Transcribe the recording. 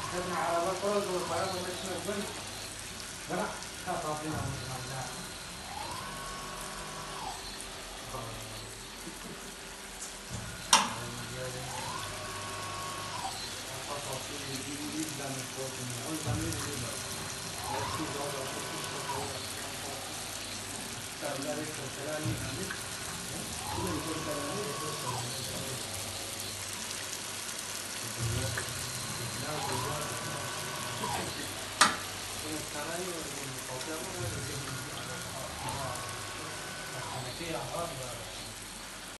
خدنا على بطل والخيار مش نقبل لا خاطفين على